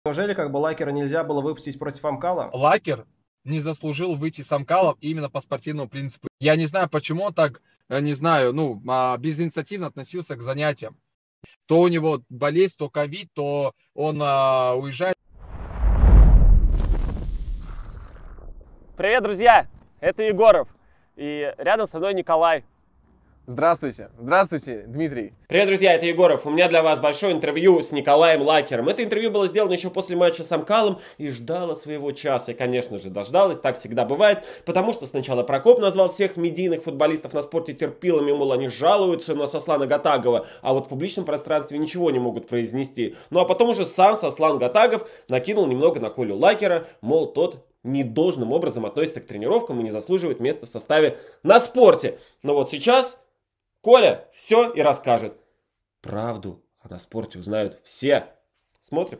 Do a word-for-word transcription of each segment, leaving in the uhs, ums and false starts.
Неужели как бы Лакера нельзя было выпустить против Амкала? Лакер не заслужил выйти с Амкалом именно по спортивному принципу. Я не знаю, почему он так, не знаю, ну, безинициативно относился к занятиям. То у него болезнь, то ковид, то он а, уезжает. Привет, друзья! Это Егоров. И рядом со мной Николай. Здравствуйте. Здравствуйте, Дмитрий. Привет, друзья, это Егоров. У меня для вас большое интервью с Николаем Лакером. Это интервью было сделано еще после матча с Амкалом и ждало своего часа. И, конечно же, дождалось, так всегда бывает. Потому что сначала Прокоп назвал всех медийных футболистов на спорте терпилами, мол, они жалуются на Сослана Гатагова, а вот в публичном пространстве ничего не могут произнести. Ну а потом уже сам Сослан Гатагов накинул немного на Колю Лакера, мол, тот недолжным образом относится к тренировкам и не заслуживает места в составе на спорте. Но вот сейчас Коля все и расскажет. Правду а на спорте узнают все. Смотрим.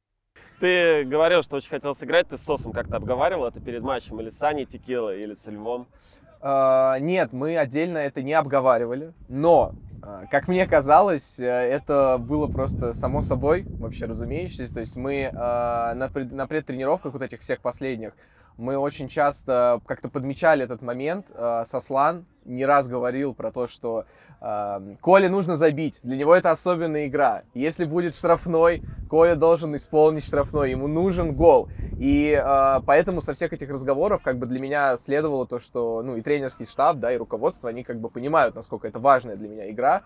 Ты говорил, что очень хотел сыграть. Ты с Сосом как-то обговаривал это перед матчем? Или с Саней Текила, или с Львом? А, нет, мы отдельно это не обговаривали. Но, как мне казалось, это было просто само собой, вообще разумеющееся. То есть мы на, пред, на предтренировках вот этих всех последних, мы очень часто как-то подмечали этот момент. Сослан не раз говорил про то, что э, Коле нужно забить. Для него это особенная игра. Если будет штрафной, Коля должен исполнить штрафной. Ему нужен гол. И э, поэтому со всех этих разговоров как бы для меня следовало то, что ну, и тренерский штаб, да, и руководство, они как бы понимают, насколько это важная для меня игра.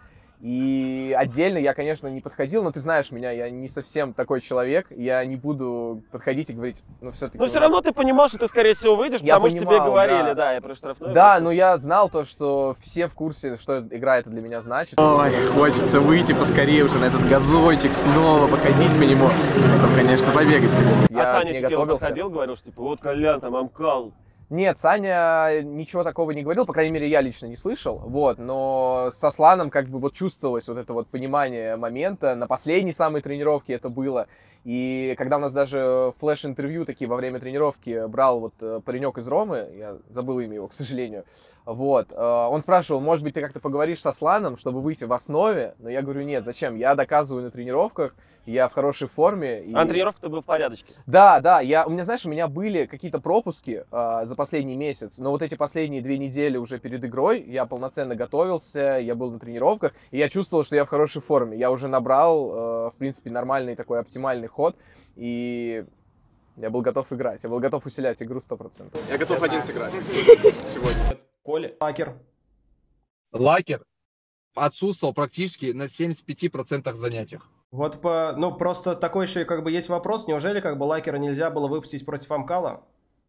И отдельно я, конечно, не подходил, но ты знаешь меня, я не совсем такой человек, я не буду подходить и говорить, ну все-таки... Но все равно ты понимал, что ты, скорее всего, выйдешь, я потому понимал, что тебе говорили, да, да, я про штрафной. Да, просто. но я знал то, что все в курсе, что игра это для меня значит. Ой, хочется выйти поскорее уже на этот газончик снова, походить по нему, потом, конечно, побегать. Я а Саня Текила подходил, говорил, что типа, вот Колян там Амкал. Нет, Саня ничего такого не говорил, по крайней мере, я лично не слышал, вот, но со Сланом как бы вот чувствовалось вот это вот понимание момента, на последней самой тренировке это было, и когда у нас даже флеш-интервью такие во время тренировки брал вот паренек из Ромы, я забыл имя его, к сожалению, вот, он спрашивал, может быть, ты как-то поговоришь со Сланом, чтобы выйти в основе, но я говорю, нет, зачем, я доказываю на тренировках, я в хорошей форме. И... А на тренировках-то был в порядочке? Да, да, я, у меня, знаешь, у меня были какие-то пропуски э, за последний месяц, но вот эти последние две недели уже перед игрой я полноценно готовился, я был на тренировках, и я чувствовал, что я в хорошей форме. Я уже набрал, э, в принципе, нормальный такой оптимальный ход, и я был готов играть, я был готов усилять игру сто процентов. Я готов один сыграть сегодня. Коля? Лакер. Лакер отсутствовал практически на семьдесят пяти процентах занятиях. Вот, по, ну, просто такой еще как бы есть вопрос, неужели как бы Лакера нельзя было выпустить против Амкала?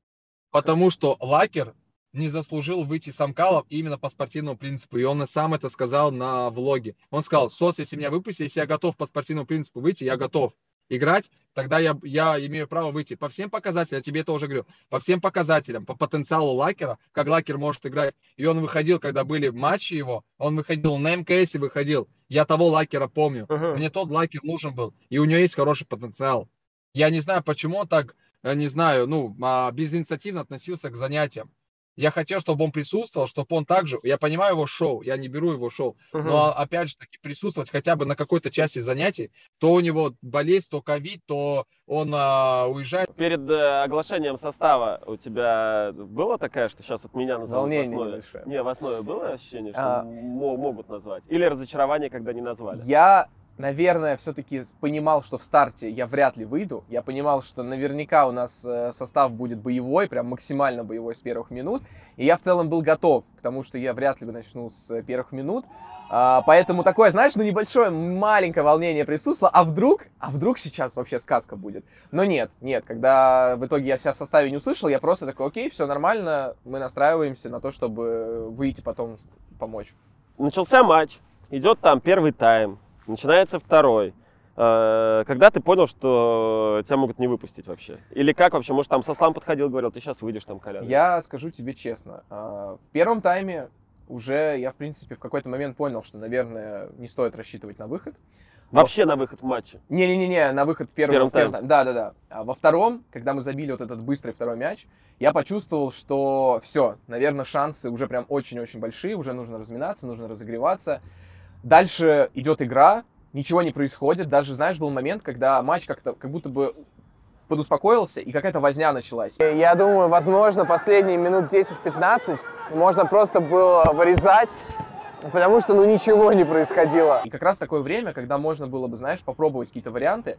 Потому что Лакер не заслужил выйти с Амкалом именно по спортивному принципу. И он и сам это сказал на влоге. Он сказал, Сос, если меня выпустить, если я готов по спортивному принципу выйти, я готов играть, тогда я, я имею право выйти. По всем показателям, я тебе это уже говорил, по всем показателям, по потенциалу Лакера, как Лакер может играть. И он выходил, когда были матчи его, он выходил на эм ка эс и выходил. Я того Лакера помню. Uh-huh. Мне тот Лакер нужен был. И у него есть хороший потенциал. Я не знаю, почему он так, не знаю, ну, безинициативно относился к занятиям. Я хотел, чтобы он присутствовал, чтобы он также, я понимаю его шоу, я не беру его шоу, uh-huh. но опять же таки присутствовать хотя бы на какой-то части занятий, то у него болезнь, то ковид, то он а, уезжает. Перед э, оглашением состава у тебя была такая, что сейчас от меня назовут в основе? Не, в основе было ощущение, что а... могут назвать? Или разочарование, когда не назвали? Я... Наверное, все-таки понимал, что в старте я вряд ли выйду. Я понимал, что наверняка у нас состав будет боевой, прям максимально боевой с первых минут. И я в целом был готов к тому, что я вряд ли начну с первых минут. Поэтому такое, знаешь, ну небольшое, маленькое волнение присутствовало. А вдруг, а вдруг сейчас вообще сказка будет? Но нет, нет. Когда в итоге я себя в составе не услышал, я просто такой, окей, все нормально. Мы настраиваемся на то, чтобы выйти потом помочь. Начался матч. Идет там первый тайм. Начинается второй. Когда ты понял, что тебя могут не выпустить вообще? Или как вообще? Может, там Сослан подходил, говорил, ты сейчас выйдешь там, Колян? Я скажу тебе честно. В первом тайме уже я, в принципе, в какой-то момент понял, что, наверное, не стоит рассчитывать на выход. Вообще Во... на выход в матче? Не-не-не, на выход в первом, первом тайме. Да-да-да. А во втором, когда мы забили вот этот быстрый второй мяч, я почувствовал, что все, наверное, шансы уже прям очень-очень большие, уже нужно разминаться, нужно разогреваться. Дальше идет игра, ничего не происходит. Даже, знаешь, был момент, когда матч как-то, как будто бы подуспокоился, и какая-то возня началась. Я думаю, возможно, последние минут десять-пятнадцать можно просто было вырезать, потому что, ну, ничего не происходило. И как раз такое время, когда можно было бы, знаешь, попробовать какие-то варианты.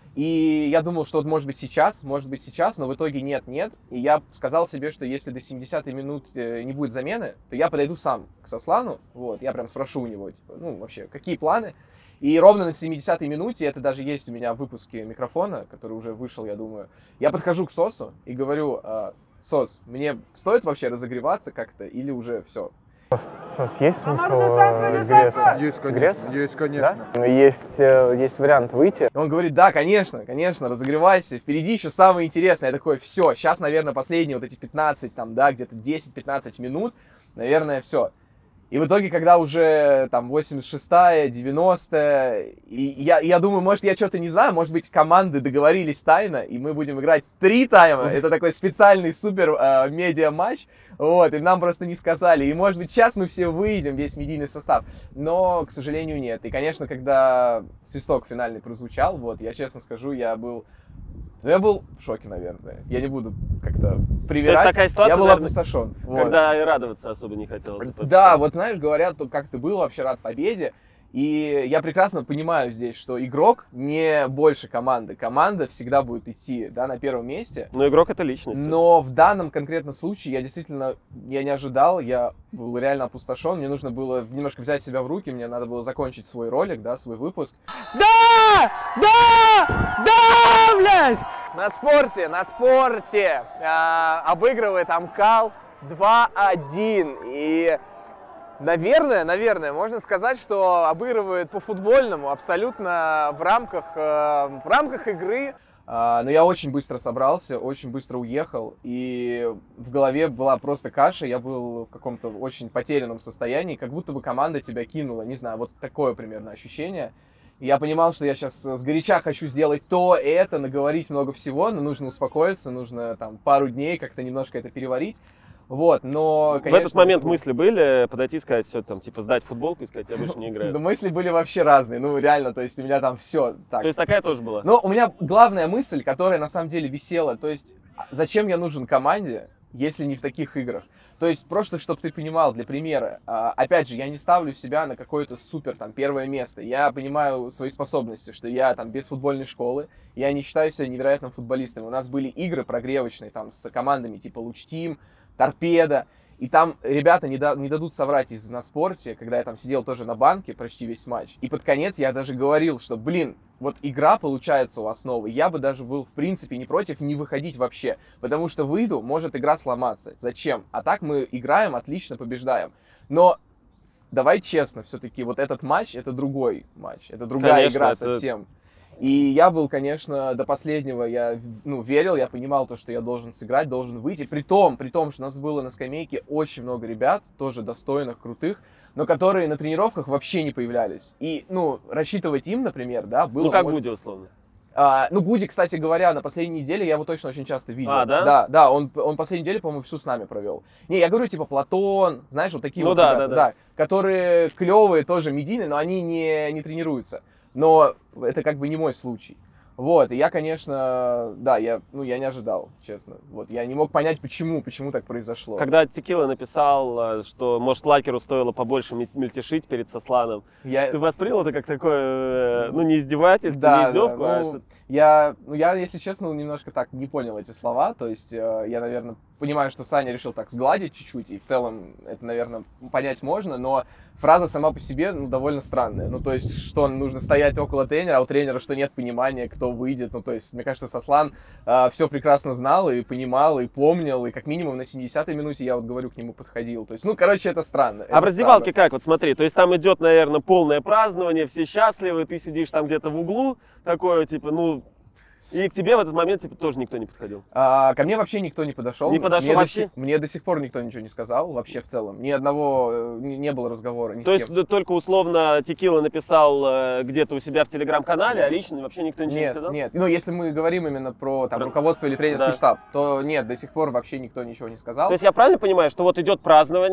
И я думал, что вот может быть сейчас, может быть сейчас, но в итоге нет-нет. И я сказал себе, что если до семидесятой минуты не будет замены, то я подойду сам к Сослану, вот, я прям спрошу у него, типа, ну, вообще, какие планы. И ровно на семидесятой минуте, это даже есть у меня в выпуске микрофона, который уже вышел, я думаю, я подхожу к Сосу и говорю: Сос, мне стоит вообще разогреваться как-то или уже все? Сос, есть смысл греться? Есть, конечно. Греться? Есть, конечно. Да? Есть, есть вариант выйти. Он говорит: да, конечно, конечно, разогревайся, впереди еще самое интересное. Я такой: все, сейчас, наверное, последние вот эти пятнадцать, там, да, где-то десять-пятнадцать минут, наверное, все. И в итоге, когда уже там восемьдесят шестая, девяностая, и я, я думаю, может, я что-то не знаю, может быть, команды договорились тайно, и мы будем играть три тайма. Это такой специальный супер э, медиа-матч, вот, и нам просто не сказали. И, может быть, сейчас мы все выйдем, весь медийный состав, но, к сожалению, нет. И, конечно, когда свисток финальный прозвучал, вот, я честно скажу, я был... Ну, я был в шоке, наверное. Я не буду как-то привирать. То есть такая ситуация, я был наверное, опустошен. Когда вот. и радоваться особо не хотелось. Да, вот знаешь, говорят, как ты был вообще рад победе. И я прекрасно понимаю здесь, что игрок не больше команды. Команда всегда будет идти, да, на первом месте. Но игрок — это личность. Но в данном конкретном случае я действительно, я не ожидал, я был реально опустошен. Мне нужно было немножко взять себя в руки, мне надо было закончить свой ролик, да, свой выпуск. Да! Да! Да, блядь! На спорте, на спорте э, обыгрывает Амкал два один. И... Наверное, наверное, можно сказать, что обыгрывает по-футбольному, абсолютно в рамках, э, в рамках игры. А, но я очень быстро собрался, очень быстро уехал, и в голове была просто каша, я был в каком-то очень потерянном состоянии, как будто бы команда тебя кинула, не знаю, вот такое примерно ощущение. И я понимал, что я сейчас сгоряча хочу сделать то, это, наговорить много всего, но нужно успокоиться, нужно там пару дней как-то немножко это переварить. Вот, но, конечно, в этот момент мысли были подойти и сказать: все, там, типа, сдать футболку и сказать: я больше не играю? Да, мысли были вообще разные, ну, реально, то есть у меня там все так. То есть такая тоже была? Но у меня главная мысль, которая на самом деле висела, то есть зачем я нужен команде, если не в таких играх? То есть просто, чтобы ты понимал, для примера, опять же, я не ставлю себя на какое-то супер, там, первое место. Я понимаю свои способности, что я, там, без футбольной школы, я не считаю себя невероятным футболистом. У нас были игры прогревочные, там, с командами типа Лучтим, Торпеда, и там ребята не, да, не дадут соврать из на спорте, когда я там сидел тоже на банке почти весь матч, и под конец я даже говорил, что, блин, вот игра получается у вас новая, я бы даже был в принципе не против не выходить вообще, потому что выйду, может игра сломаться, зачем? А так мы играем, отлично побеждаем, но давай честно, все-таки вот этот матч, это другой матч, это другая Конечно, игра это... совсем. И я был, конечно, до последнего, я, ну, верил, я понимал то, что я должен сыграть, должен выйти. При том, при том, что у нас было на скамейке очень много ребят, тоже достойных, крутых, но которые на тренировках вообще не появлялись. И, ну, рассчитывать им, например, да, было... Ну, как может... Гуди, условно. А, ну, Гуди, кстати говоря, на последней неделе я его точно очень часто видел. А, да? Да, да, он, он последней неделе, по-моему, всю с нами провел. Не, я говорю, типа, Платон, знаешь, вот такие ну, вот да, ребята, да, да. да, которые клевые, тоже медийные, но они не, не тренируются. Но это как бы не мой случай. Вот, и я, конечно, да, я, ну, я не ожидал, честно. Вот, я не мог понять, почему, почему так произошло. Когда Текила написал, что, может, Лакеру стоило побольше мельтешить перед Сосланом, я... ты воспринял это как такое, ну, не издевательство, да, не издевку, да, а ну, что... Я, ну, я, если честно, немножко так не понял эти слова, то есть э, я, наверное, понимаю, что Саня решил так сгладить чуть-чуть, и в целом это, наверное, понять можно, но фраза сама по себе, ну, довольно странная. Ну, то есть, что нужно стоять около тренера, а у тренера, что нет понимания, кто выйдет. Ну, то есть, мне кажется, Сослан э, все прекрасно знал и понимал, и помнил, и как минимум на семидесятой минуте я вот говорю, к нему подходил. То есть, ну, короче, это странно. А это в раздевалке странно. как? Вот смотри, то есть там идет, наверное, полное празднование, все счастливы, ты сидишь там где-то в углу, такое, типа, ну... И к тебе в этот момент типа, тоже никто не подходил? А, ко мне вообще никто не подошел. Не подошел мне вообще? До сих, мне до сих пор никто ничего не сказал, вообще в целом. Ни одного, не, не было разговора ни То с есть кем. только условно Текила написал э, где-то у себя в телеграм-канале, а лично вообще никто ничего Нет, не сказал? нет. Ну, если мы говорим именно про там, Про- руководство или тренерский Да. штаб, то нет, до сих пор вообще никто ничего не сказал. То есть я правильно понимаю, что вот идет празднование,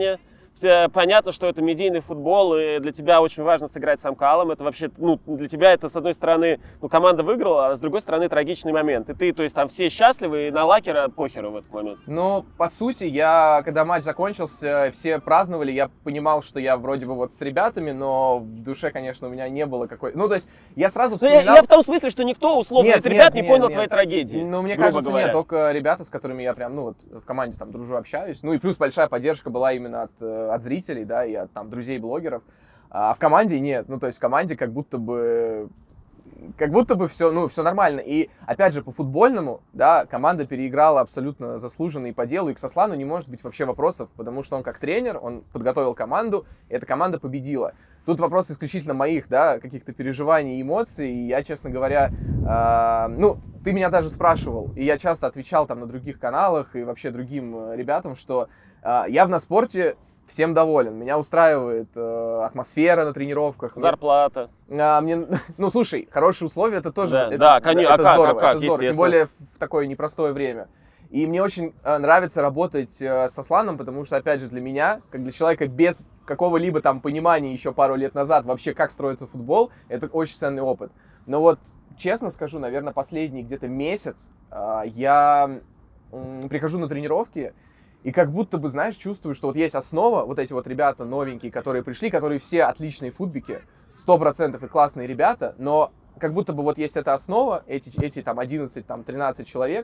все, понятно, что это медийный футбол, и для тебя очень важно сыграть с Самкалом. Это вообще, ну, для тебя это, с одной стороны, ну, команда выиграла, а с другой стороны, трагичный момент. И ты, то есть, там все счастливы, и на Лакера похеру в этот момент. Ну, по сути, я, когда матч закончился, все праздновали, я понимал, что я вроде бы вот с ребятами, но в душе, конечно, у меня не было какой... Ну, то есть, я сразу вспоминал... Я, я в том смысле, что никто, условно, нет, из ребят нет, не нет, понял нет. твоей трагедии. Ну, мне грубо кажется, говоря. нет, только ребята, с которыми я прям, ну, вот, в команде там дружу, общаюсь. Ну, и плюс большая поддержка была именно от, от зрителей, да, и от там друзей-блогеров. А в команде нет. Ну, то есть, в команде как будто бы... Как будто бы все, ну, все нормально. И, опять же, по футбольному, да, команда переиграла абсолютно заслуженно и по делу. И к Сослану не может быть вообще вопросов, потому что он как тренер, он подготовил команду, и эта команда победила. Тут вопрос исключительно моих, да, каких-то переживаний и эмоций. И я, честно говоря, э, ну, ты меня даже спрашивал, и я часто отвечал там на других каналах и вообще другим ребятам, что э, я в Наспорте всем доволен. Меня устраивает э, атмосфера на тренировках. Зарплата. А, мне, ну, слушай, хорошие условия, это тоже Да, это, да, конечно, это а как, здорово, а как, это здорово, тем более в такое непростое время. И мне очень э, нравится работать э, с Асланом, потому что, опять же, для меня, как для человека без какого-либо там понимания еще пару лет назад вообще, как строится футбол, это очень ценный опыт. Но вот, честно скажу, наверное, последний где-то месяц э, я э, прихожу на тренировки, и как будто бы, знаешь, чувствую, что вот есть основа, вот эти вот ребята новенькие, которые пришли, которые все отличные футбики, сто процентов и классные ребята, но как будто бы вот есть эта основа, эти, эти там одиннадцать, там тринадцать человек,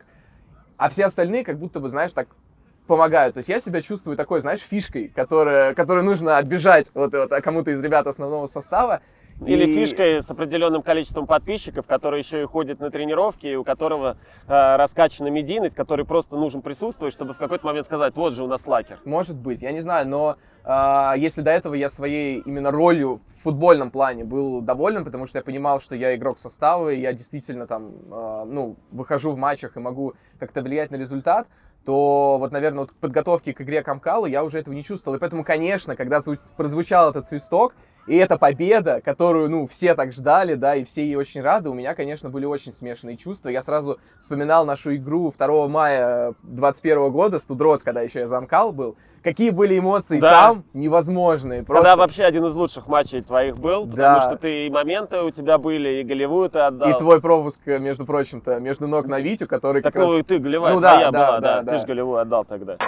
а все остальные как будто бы, знаешь, так помогают. То есть я себя чувствую такой, знаешь, фишкой, которая, которую нужно отбежать вот, вот кому-то из ребят основного состава. Или и... фишкой с определенным количеством подписчиков, который еще и ходит на тренировки, и у которого э, раскачана медийность, который просто нужен присутствовать, чтобы в какой-то момент сказать, вот же у нас Лакер. Может быть, я не знаю, но э, если до этого я своей именно ролью в футбольном плане был доволен, потому что я понимал, что я игрок состава, и я действительно там, э, ну, выхожу в матчах и могу как-то влиять на результат, то вот, наверное, вот к подготовке к игре к Амкалу я уже этого не чувствовал. И поэтому, конечно, когда прозвучал этот свисток, и эта победа, которую, ну, все так ждали, да, и все ей очень рады, у меня, конечно, были очень смешанные чувства. Я сразу вспоминал нашу игру второго мая двадцать первого года с Тудроц, когда еще я замкал был. Какие были эмоции да. там невозможные. Просто... Когда вообще один из лучших матчей твоих был, да. потому что ты и моменты у тебя были, и голевую ты отдал. И твой пропуск, между прочим-то, между ног на Витю, который так, как ну, раз... и ты голевая ну, твоя да, была, да, да, да, ты да. же голевую отдал тогда.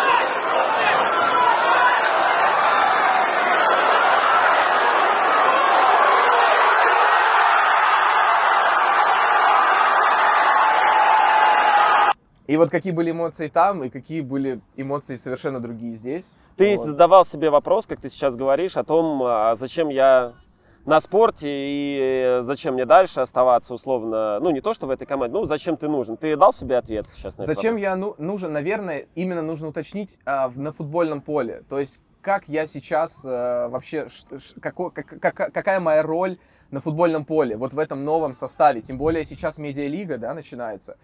И вот какие были эмоции там, и какие были эмоции совершенно другие здесь. Ты вот. задавал себе вопрос, как ты сейчас говоришь, о том, а зачем я на спорте и зачем мне дальше оставаться условно, ну не то, что в этой команде, ну зачем ты нужен? Ты дал себе ответ сейчас на этот Зачем вопрос? я ну, нужен, наверное, именно нужно уточнить а, на футбольном поле. То есть как я сейчас а, вообще, ш, ш, како, как, как, какая моя роль на футбольном поле, вот в этом новом составе. Тем более сейчас медиалига, да, начинается.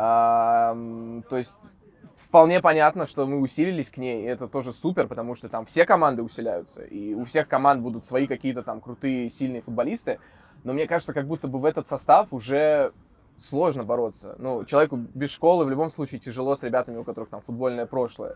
А, то есть вполне понятно, что мы усилились к ней, и это тоже супер, потому что там все команды усиляются, и у всех команд будут свои какие-то там крутые, сильные футболисты, но мне кажется, как будто бы в этот состав уже сложно бороться. Ну, человеку без школы в любом случае тяжело с ребятами, у которых там футбольное прошлое.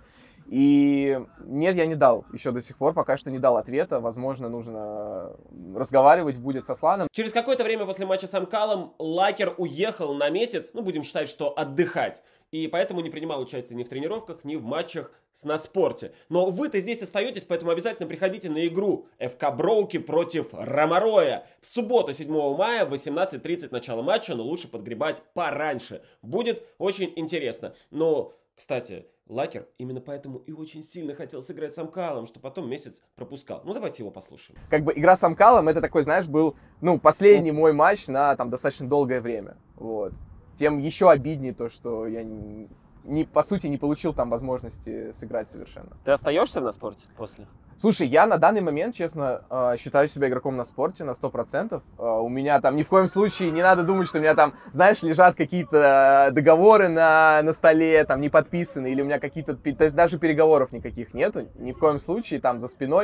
И нет, я не дал еще до сих пор, пока что не дал ответа. Возможно, нужно разговаривать будет со Асланом. Через какое-то время после матча с Амкалом Лакер уехал на месяц, ну, будем считать, что отдыхать. И поэтому не принимал участие ни в тренировках, ни в матчах с Наспорте. Но вы-то здесь остаетесь, поэтому обязательно приходите на игру эф ка Броуки против Ромароя. В субботу, седьмого мая, в восемнадцать тридцать начало матча, но лучше подгребать пораньше. Будет очень интересно. Но, кстати, Лакер именно поэтому и очень сильно хотел сыграть с Амкалом, что потом месяц пропускал. Ну, давайте его послушаем. Как бы игра с Амкалом, это такой, знаешь, был, ну, последний мой матч на там достаточно долгое время. Вот. Тем еще обиднее то, что я, не, не, по сути, не получил там возможности сыграть совершенно. Ты остаешься в Наспорте после? Слушай, я на данный момент, честно, считаю себя игроком на спорте на сто процентов. У меня там ни в коем случае не надо думать, что у меня там, знаешь, лежат какие-то договоры на, на столе, там, не подписаны, или у меня какие-то... То есть даже переговоров никаких нету, ни в коем случае, там, за спиной.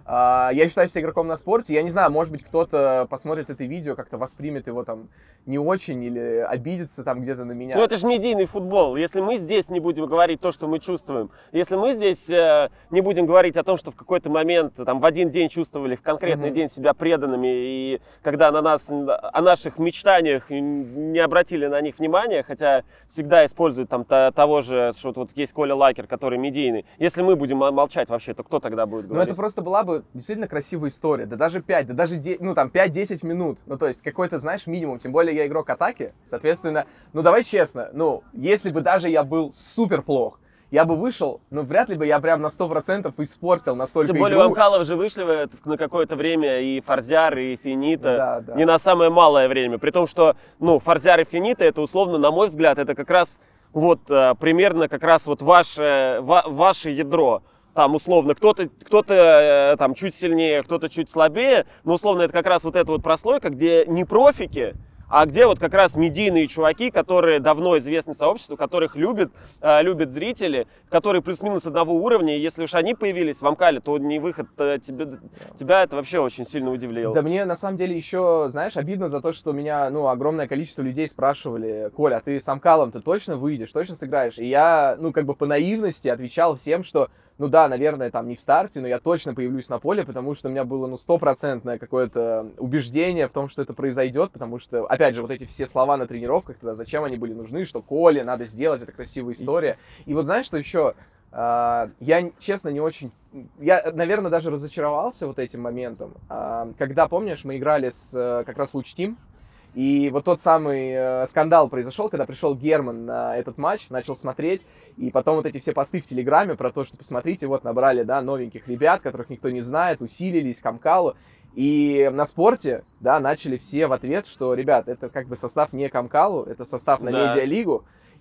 А, я считаю себя игроком на спорте. Я не знаю, может быть, кто-то посмотрит это видео, как-то воспримет его там не очень или обидится там где-то на меня. Ну это же медийный футбол. Если мы здесь не будем говорить то, что мы чувствуем, если мы здесь э, не будем говорить о том, что в какой-то момент, там, в один день чувствовали, в конкретный mm-hmm. день себя преданными, и когда на нас, о наших мечтаниях не обратили на них внимания, хотя всегда используют там то, того же, что вот есть Коля Лакер, который медийный. Если мы будем молчать вообще, то кто тогда будет говорить? Ну это просто была бы действительно красивая история, да даже пять, да даже ну там пять-десять минут, ну то есть какой-то, знаешь, минимум, тем более я игрок атаки, соответственно, ну давай честно, ну если бы даже я был супер плох, я бы вышел, но вряд ли бы я прям на сто процентов испортил настолько Тем более игру. у Амкалов же вышли на какое-то время и Форзяр, и Финита, да, да. не на самое малое время, при том, что, ну, Форзяр и Финита, это условно, на мой взгляд, это как раз вот примерно как раз вот ваше, ва, ваше ядро. Там, условно, кто-то, кто-то там чуть сильнее, кто-то чуть слабее, но, условно, это как раз вот эта вот прослойка, где не профики, а где вот как раз медийные чуваки, которые давно известны сообществу, которых любят, э, любят зрители, которые плюс-минус одного уровня, и если уж они появились в Амкале, то не выход, э, тебе, тебя это вообще очень сильно удивляло. Да мне, на самом деле, еще, знаешь, обидно за то, что меня, ну, огромное количество людей спрашивали: Коля, а ты с Амкалом ты точно выйдешь, точно сыграешь? И я, ну, как бы по наивности отвечал всем, что ну да, наверное, там не в старте, но я точно появлюсь на поле, потому что у меня было, ну, стопроцентное какое-то убеждение в том, что это произойдет, потому что, опять же, вот эти все слова на тренировках, тогда зачем они были нужны, что Коле надо сделать, это красивая история. И вот знаешь, что еще? Я, честно, не очень... Я, наверное, даже разочаровался вот этим моментом. Когда, помнишь, мы играли с как раз Луч Тим, и вот тот самый э, скандал произошел, когда пришел Герман на этот матч, начал смотреть, и потом вот эти все посты в Телеграме про то, что посмотрите, вот набрали, да, новеньких ребят, которых никто не знает, усилились к Амкалу. И на спорте, да, начали все в ответ, что, ребят, это как бы состав не к Амкалу, это состав на да. медиалигу,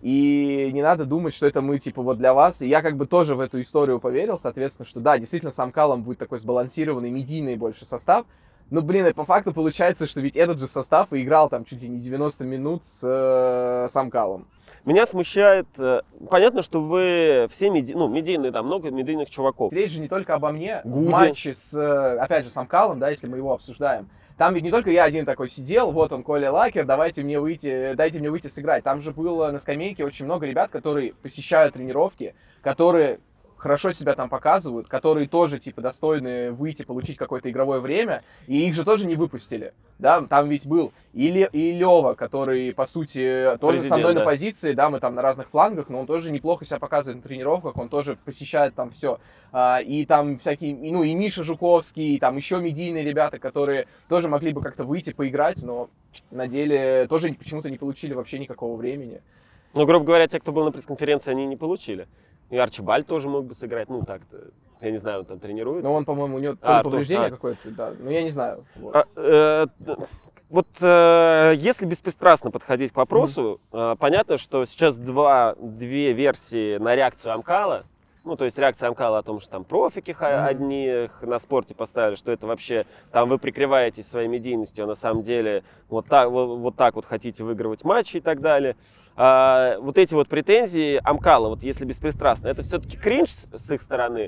и не надо думать, что это мы, типа, вот для вас. И я как бы тоже в эту историю поверил, соответственно, что да, действительно с Амкалом будет такой сбалансированный, медийный больше состав. Ну, блин, по факту получается, что ведь этот же состав и играл там чуть ли не девяносто минут с, э, с Амкалом. Меня смущает, понятно, что вы все меди... ну, медийные, да, много медийных чуваков. Речь же не только обо мне. Гуди. В матче с, опять же, с Амкалом, да, если мы его обсуждаем. Там ведь не только я один такой сидел, вот он, Коля Лакер, давайте мне выйти, дайте мне выйти сыграть. Там же было на скамейке очень много ребят, которые посещают тренировки, которые хорошо себя там показывают, которые тоже, типа, достойны выйти, получить какое-то игровое время, и их же тоже не выпустили, да, там ведь был и, Ле, и Лева, который, по сути, тоже Президент, со мной да. на позиции, да, мы там на разных флангах, но он тоже неплохо себя показывает на тренировках, он тоже посещает там все, а, и там всякие, ну, и Миша Жуковский, и там еще медийные ребята, которые тоже могли бы как-то выйти, поиграть, но на деле тоже почему-то не получили вообще никакого времени. Ну, грубо говоря, те, кто был на пресс-конференции, они не получили. И Арчибальд тоже мог бы сыграть, ну так-то, я не знаю, он там тренируется. Но он, по-моему, у него а, повреждение а. какое-то, да, ну я не знаю. Вот, а, э, вот э, если беспристрастно подходить к вопросу, mm-hmm. э, понятно, что сейчас два, две версии на реакцию Амкала. Ну, то есть реакция Амкала о том, что там профики mm-hmm. одних на спорте поставили, что это вообще, там вы прикрываетесь своей медийностью, а на самом деле вот так вот, вот так вот хотите выигрывать матчи и так далее. А, вот эти вот претензии Амкала, вот если беспристрастно, это все-таки кринж с их стороны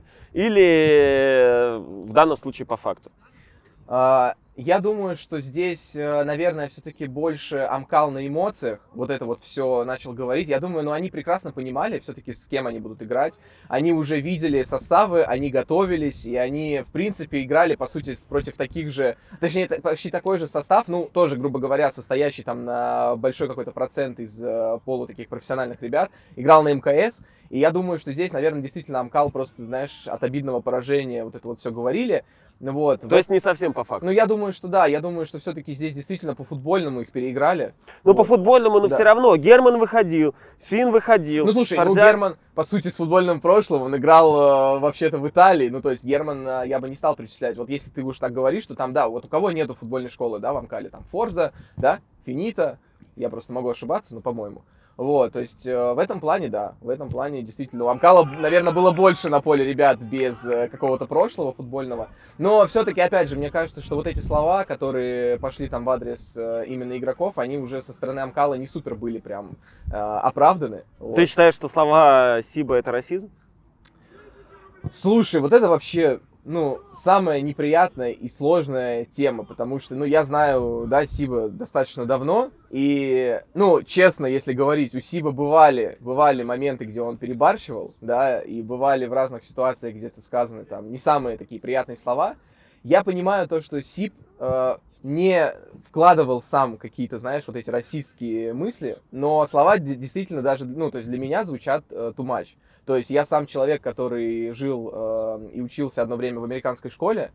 или в данном случае по факту? А, я думаю, что здесь, наверное, все-таки больше Амкал на эмоциях, вот это вот все начал говорить. Я думаю, ну они прекрасно понимали все-таки, с кем они будут играть. Они уже видели составы, они готовились, и они, в принципе, играли, по сути, против таких же, точнее, почти такой же состав, ну, тоже, грубо говоря, состоящий там на большой какой-то процент из uh, полу таких профессиональных ребят, играл на МКС. И я думаю, что здесь, наверное, действительно Амкал просто, знаешь, от обидного поражения вот это вот все говорили. Вот. То есть не совсем по факту? Ну, я думаю, что да. Я думаю, что все-таки здесь действительно по-футбольному их переиграли. Ну, вот. по футбольному, но да. все равно. Герман выходил, Фин выходил. Ну, слушай, Форзяр... ну, Герман, по сути, с футбольным прошлым, он играл э, вообще-то в Италии. Ну, то есть Герман э, я бы не стал причислять. Вот если ты уж так говоришь, что там, да, вот у кого нету футбольной школы, да, в Амкале, там Форза, да, Финита, я просто могу ошибаться, но, по-моему. Вот, то есть э, в этом плане, да, в этом плане действительно у Амкала, наверное, было больше на поле ребят без э, какого-то прошлого футбольного, но все-таки, опять же, мне кажется, что вот эти слова, которые пошли там в адрес э, именно игроков, они уже со стороны Амкала не супер были прям э, оправданы. Вот. Ты считаешь, что слова Сиба это расизм? Слушай, вот это вообще... ну, самая неприятная и сложная тема, потому что, ну, я знаю, да, Сиба достаточно давно, и, ну, честно, если говорить, у Сиба бывали, бывали моменты, где он перебарщивал, да, и бывали в разных ситуациях, где-то сказаны там не самые такие приятные слова. Я понимаю то, что Сиб э, не вкладывал сам какие-то, знаешь, вот эти расистские мысли, но слова действительно даже, ну, то есть для меня звучат э, too much. То есть я сам человек, который жил э, и учился одно время в американской школе,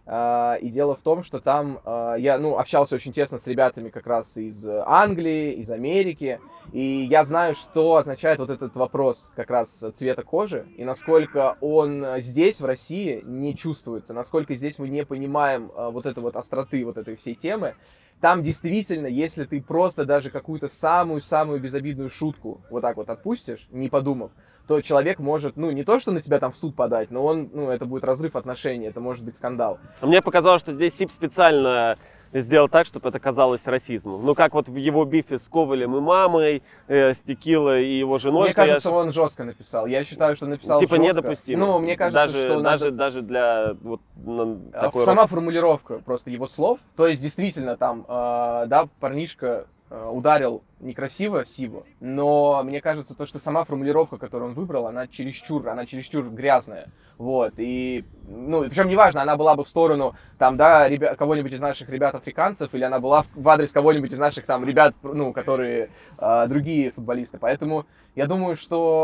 э, и дело в том, что там э, я, ну, общался очень тесно с ребятами как раз из Англии, из Америки, и я знаю, что означает вот этот вопрос как раз цвета кожи, и насколько он здесь, в России, не чувствуется, насколько здесь мы не понимаем э, вот этой вот остроты вот этой всей темы. Там действительно, если ты просто даже какую-то самую-самую безобидную шутку вот так вот отпустишь, не подумав, то человек может, ну, не то, что на тебя там в суд подать, но он, ну, это будет разрыв отношений, это может быть скандал. Мне показалось, что здесь Сиб специально сделал так, чтобы это казалось расизмом. Ну, как вот в его бифе с Ковалем и мамой, э, с Текилой и его женой. Мне кажется, я... он жестко написал. Я считаю, что написал типа жестко. недопустимо. Ну, мне кажется, даже, что даже, надо... даже для вот такой Сама рост. формулировка просто его слов. То есть, действительно, там, э, да, парнишка э, ударил некрасиво Сибу, но мне кажется, то, что сама формулировка, которую он выбрал, она чересчур, она чересчур грязная. Вот, и, ну, причем неважно, она была бы в сторону, там, да, ребя- кого-нибудь из наших ребят-африканцев, или она была в, в адрес кого-нибудь из наших, там, ребят, ну, которые э, другие футболисты. Поэтому я думаю,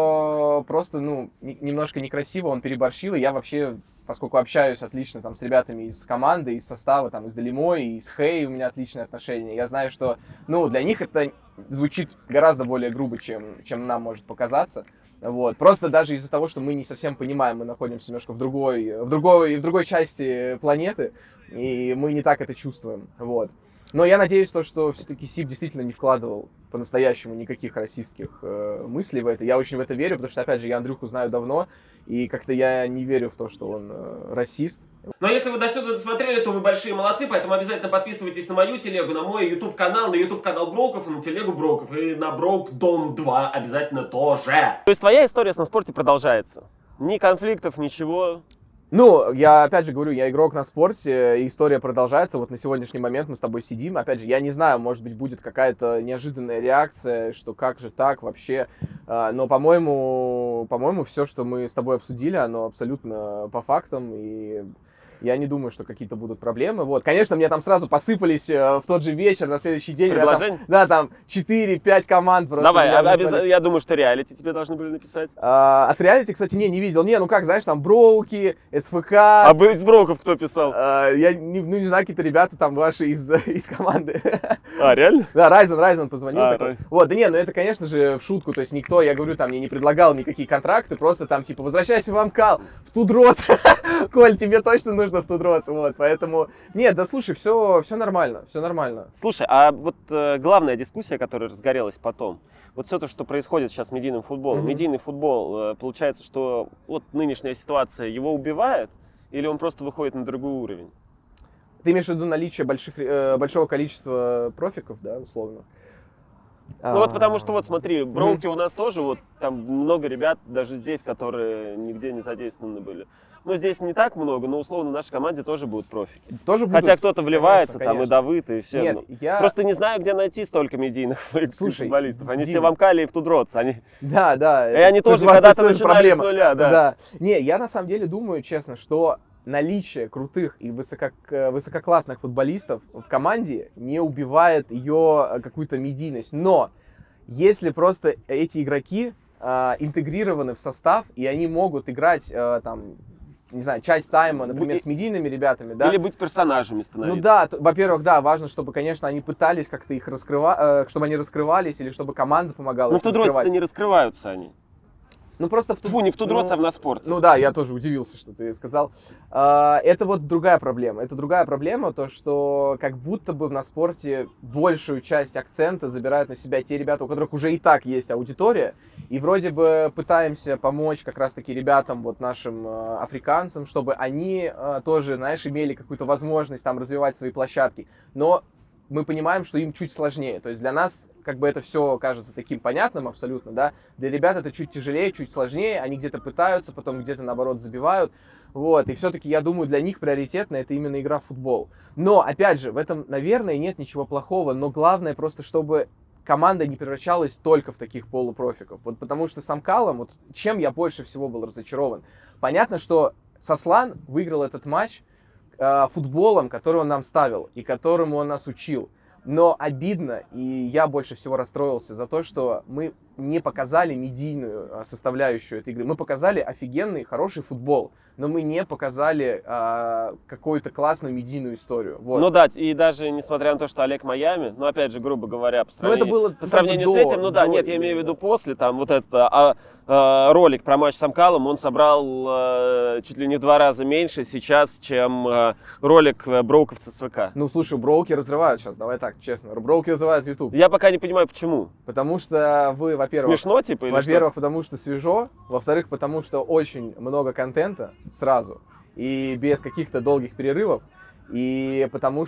что просто, ну, н- немножко некрасиво он переборщил, и я вообще... Поскольку общаюсь отлично там с ребятами из команды, из состава, там, из Далимой, и с Хей у меня отличные отношения. Я знаю, что, ну, для них это звучит гораздо более грубо, чем, чем нам может показаться. Вот. Просто даже из-за того, что мы не совсем понимаем, мы находимся немножко в другой, в другой, в другой части планеты, и мы не так это чувствуем. Вот. Но я надеюсь, то, что все-таки Сиб действительно не вкладывал по-настоящему никаких расистских э, мыслей в это. Я очень в это верю, потому что, опять же, я Андрюху знаю давно, и как-то я не верю в то, что он э, расист. Но если вы до сюда досмотрели, то вы большие молодцы, поэтому обязательно подписывайтесь на мою телегу, на мой YouTube-канал, на YouTube-канал Броков и на телегу Броков, и на Брок Дом два обязательно тоже. То есть твоя история с на спорте продолжается? Ни конфликтов, ничего? Ну, я опять же говорю, я игрок на спорте, история продолжается. Вот на сегодняшний момент мы с тобой сидим. Опять же, я не знаю, может быть, будет какая-то неожиданная реакция, что как же так вообще. Но, по-моему, по-моему, все, что мы с тобой обсудили, оно абсолютно по фактам. И я не думаю, что какие-то будут проблемы. Вот, конечно, мне там сразу посыпались в тот же вечер, на следующий день. Предложение? Там, да, там четыре-пять команд просто. Давай, обяз... я думаю, что реалити тебе должны были написать. А, от реалити, кстати, не, не видел. Не, ну как, знаешь, там Броуки, СФК. А из Броков кто писал? А, я не, ну, не знаю, какие-то ребята там ваши из, из команды. А, реально? Да, Райзен, Райзен позвонил. А, такой. Рай... Вот, да не, ну это, конечно же, в шутку. То есть никто, я говорю, там мне не предлагал никакие контракты. Просто там, типа, возвращайся в Амкал, в Тудрот. Коль, тебе точно нужно в Тудрот. Вот, поэтому... Нет, да слушай, все, все нормально, все нормально. Слушай, а вот э, главная дискуссия, которая разгорелась потом, вот все то, что происходит сейчас с медийным футболом. Mm-hmm. Медийный футбол, э, получается, что вот нынешняя ситуация его убивает, или он просто выходит на другой уровень? Ты имеешь в виду наличие больших, э, большого количества профиков, да, условно? Ну вот потому что вот смотри, Броуки mm-hmm. у нас тоже, вот там много ребят, даже здесь, которые нигде не задействованы были. Ну, здесь не так много, но условно в нашей команде тоже будут профики. Тоже будут. Хотя кто-то вливается, конечно, там и Давыд, и все. Нет, я... Просто не знаю, где найти столько медийных Слушай, футболистов. Они Дим... все в Амкале и в Тудротс. Они... Да, да. И они тоже когда-то начинали проблема. С нуля. Да. Да. Не, я на самом деле думаю, честно, что наличие крутых и высоко... высококлассных футболистов в команде не убивает ее какую-то медийность. Но если просто эти игроки э, интегрированы в состав, и они могут играть э, там... не знаю, часть тайма, например, с медийными ребятами, да. Или быть персонажами становиться. Ну да, во-первых, да, важно, чтобы, конечно, они пытались как-то их раскрывать, чтобы они раскрывались, или чтобы команда помогала. Ну в Тудротсе-то не раскрываются они. Ну просто в Фу, не в Тудротсе, ну, а в Наспорте. Ну да, я тоже удивился, что ты сказал. Это вот другая проблема. Это другая проблема, то, что как будто бы в Наспорте большую часть акцента забирают на себя те ребята, у которых уже и так есть аудитория. И вроде бы пытаемся помочь как раз-таки ребятам, вот нашим африканцам, чтобы они тоже, знаешь, имели какую-то возможность там развивать свои площадки. Но мы понимаем, что им чуть сложнее. То есть для нас как бы это все кажется таким понятным абсолютно, да. Для ребят это чуть тяжелее, чуть сложнее. Они где-то пытаются, потом где-то наоборот забивают. Вот, и все-таки, я думаю, для них приоритетно это именно игра в футбол. Но, опять же, в этом, наверное, нет ничего плохого, но главное просто, чтобы команда не превращалась только в таких полупрофиков. Вот потому что с Амкалом, вот чем я больше всего был разочарован. Понятно, что Сослан выиграл этот матч э, футболом, который он нам ставил и которому он нас учил. Но обидно, и я больше всего расстроился за то, что мы не показали медийную составляющую этой игры. Мы показали офигенный, хороший футбол, но мы не показали а, какую-то классную медийную историю. Вот. Ну да, и даже несмотря на то, что Олег Майами, ну опять же, грубо говоря, по сравнению, это было, по сравнению как бы с до, этим, ну да, до, нет, я имею в виду после, там вот это... А, ролик про матч с Амкалом, он собрал э, чуть ли не в два раза меньше сейчас, чем э, ролик броуковца с ВК. Ну, слушай, броуки разрывают сейчас, давай так, честно. Броуки разрывают YouTube. Я пока не понимаю, почему. Потому что вы, во-первых... Смешно, типа, или Во-первых, потому что свежо. Во-вторых, потому что очень много контента сразу. И без каких-то долгих перерывов. И потому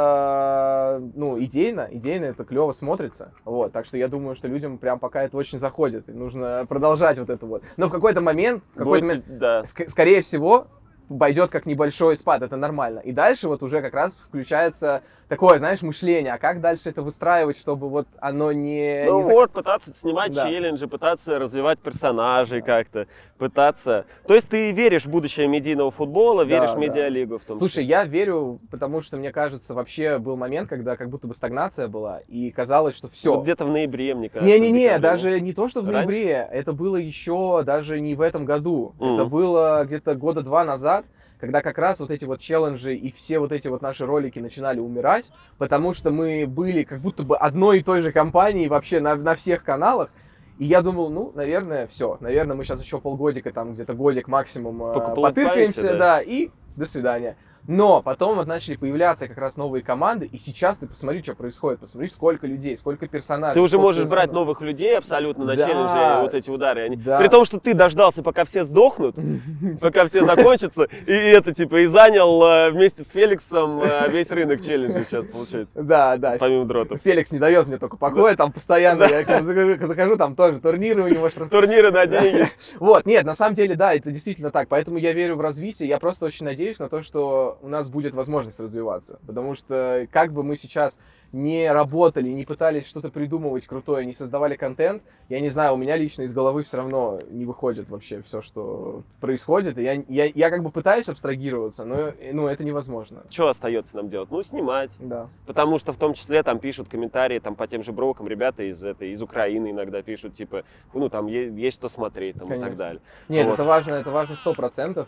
что, ну, идейно, идейно это клево смотрится, вот, так что я думаю, что людям прям пока это очень заходит, и нужно продолжать вот это вот. Но в какой-то момент, в какой-то Будет, момент, да. ск- скорее всего, пойдет как небольшой спад, это нормально. И дальше вот уже как раз включается такое, знаешь, мышление, а как дальше это выстраивать, чтобы вот оно не... Ну не зак- вот, пытаться снимать Да. челленджи, пытаться развивать персонажей как-то, пытаться... То есть ты веришь в будущее медийного футбола, Да, веришь в да. медиалигу в том числе? Слушай, я верю, потому что, мне кажется, вообще был момент, когда как будто бы стагнация была, и казалось, что все. Вот где-то в ноябре, мне кажется. в Не-не-не, декабре. даже не то, что в Раньше? ноябре, это было еще даже не в этом году. Мгм. Это было где-то года два назад, когда как раз вот эти вот челленджи и все вот эти вот наши ролики начинали умирать, потому что мы были как будто бы одной и той же компанией вообще на, на всех каналах. И я думал, ну, наверное, все. Наверное, мы сейчас еще полгодика, там где-то годик максимум э, Пока потыркаемся, полупаемся, да. да. и до свидания. Но потом вот начали появляться как раз новые команды, и сейчас ты посмотри, что происходит, посмотри, сколько людей, сколько персонажей. Ты уже сколько можешь брать персонажей. новых людей абсолютно на Да. челлендже, вот эти удары. Они- Да. При том, что ты дождался, пока все сдохнут, пока все закончатся, и это типа и занял э, вместе с Феликсом э, весь рынок челленджей сейчас получается, Да, да. помимо дротов. Феликс не дает мне только покоя, там постоянно я к нему захожу, захожу, там тоже турниры у него. что- Турниры на деньги. Вот, нет, на самом деле, да, это действительно так, поэтому я верю в развитие, я просто очень надеюсь на то, что у нас будет возможность развиваться, потому что как бы мы сейчас не работали, не пытались что-то придумывать крутое, не создавали контент, я не знаю, у меня лично из головы все равно не выходит вообще все, что происходит, и я, я, я как бы пытаюсь абстрагироваться, но ну, это невозможно. Что остается нам делать? Ну, снимать. Да. Потому что в том числе там пишут комментарии там по тем же брокам, ребята из этой, из Украины иногда пишут, типа, ну там е- есть что смотреть там, и Конечно. так далее. Нет, Вот. это важно, это важно сто процентов,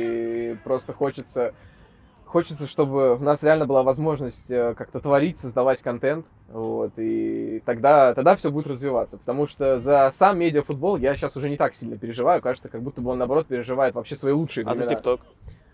и просто хочется, хочется, чтобы у нас реально была возможность э, как-то творить, создавать контент, вот, и тогда, тогда все будет развиваться, потому что за сам медиафутбол я сейчас уже не так сильно переживаю, кажется, как будто бы он, наоборот, переживает вообще свои лучшие А за времена. ТикТок?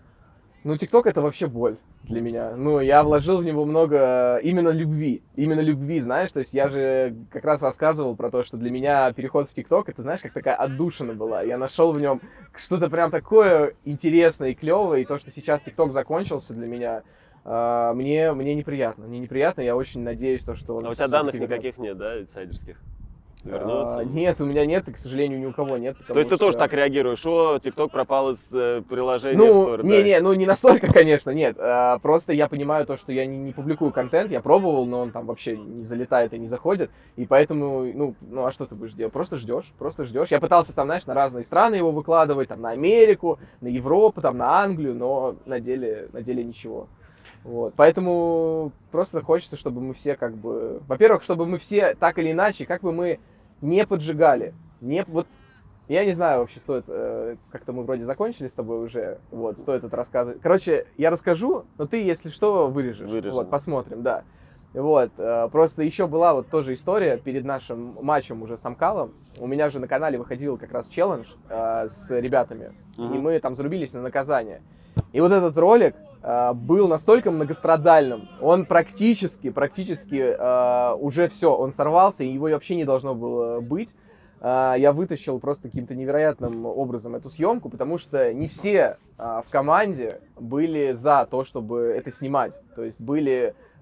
Ну, ТикТок это вообще боль для меня. Ну, я вложил в него много именно любви. Именно любви, знаешь. То есть я же как раз рассказывал про то, что для меня переход в ТикТок, это, знаешь, как такая отдушина была. Я нашел в нем что-то прям такое интересное и клевое. И то, что сейчас ТикТок закончился для меня, э, мне, мне неприятно. Мне неприятно, я очень надеюсь, то, что он... А у тебя всё-таки данных вернется. никаких нет, да, инсайдерских? А, Вернется? нет, у меня нет, и, к сожалению, ни у кого нет. То есть ты потому тоже что- так реагируешь, что ТикТок пропал из э, приложения в Ну, Store, да? не-не, ну не настолько, конечно, нет. А, просто я понимаю то, что я не, не публикую контент, я пробовал, но он там вообще не залетает и не заходит. И поэтому, ну, ну а что ты будешь делать? Просто ждешь, просто ждешь. Я пытался там, знаешь, на разные страны его выкладывать, там на Америку, на Европу, там на Англию, но на деле, на деле ничего. Вот. Поэтому просто хочется, чтобы мы все как бы... Во-первых, чтобы мы все так или иначе, как бы мы не поджигали. Не, вот, я не знаю, вообще стоит... Э, как-то мы вроде закончили с тобой уже. Вот, стоит это рассказывать. Короче, я расскажу, но ты, если что, вырежешь. Вырежем. Вот, посмотрим, да. Вот, э, просто еще была вот тоже история перед нашим матчем уже с Амкалом. У меня же на канале выходил как раз челлендж э, с ребятами. Мгм. И мы там зарубились на наказание. И вот этот ролик э, был настолько многострадальным, он практически, практически э, уже все, он сорвался, и его вообще не должно было быть. Э, я вытащил просто каким-то невероятным образом эту съемку, потому что не все э, в команде были за то, чтобы это снимать. То есть были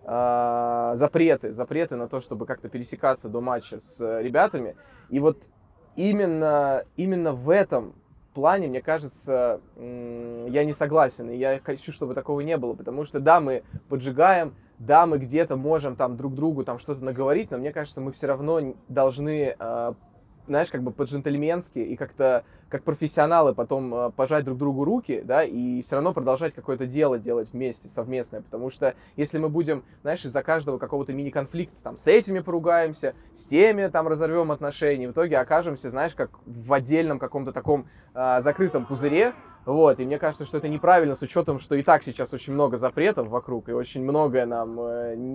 э, запреты, запреты на то, чтобы как-то пересекаться до матча с ребятами. И вот именно, именно в этом плане, мне кажется, я не согласен, и я хочу, чтобы такого не было, потому что, да, мы поджигаем, да, мы где-то можем там друг другу там что-то наговорить, но мне кажется, мы все равно должны, э, знаешь, как бы по-джентльменски и как-то, как профессионалы потом э, пожать друг другу руки, да, и все равно продолжать какое-то дело делать вместе, совместное, потому что если мы будем, знаешь, из-за каждого какого-то мини-конфликта там с этими поругаемся, с теми там разорвем отношения, в итоге окажемся, знаешь, как в отдельном каком-то таком э, закрытом пузыре. Вот, и мне кажется, что это неправильно с учетом, что и так сейчас очень много запретов вокруг, и очень многое нам э,